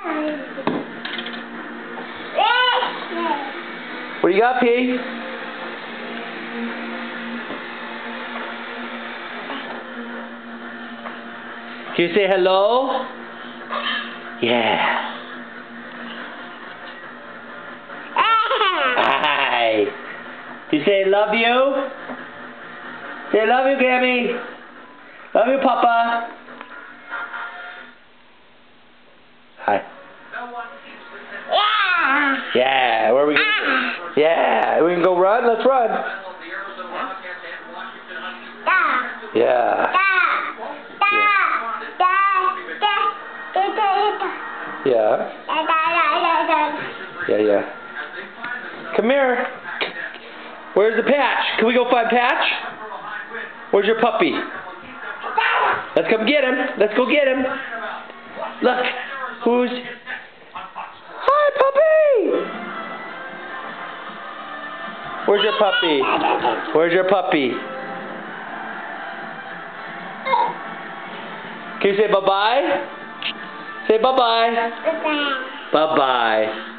What do you got, P? Can you say hello? Yeah. Hi. Do you say love you? Say love you, Gabby. Love you, Papa. Hi. Yeah. Where are we going? Yeah. We can go run? Let's run. Yeah. Yeah. Yeah, yeah. Come here. Where's the Patch? Can we go find Patch? Where's your puppy? Let's come get him. Let's go get him. Look. Who's... Hi, puppy! Where's your puppy? Where's your puppy? Can you say bye-bye? Say bye-bye. Bye-bye. Bye-bye.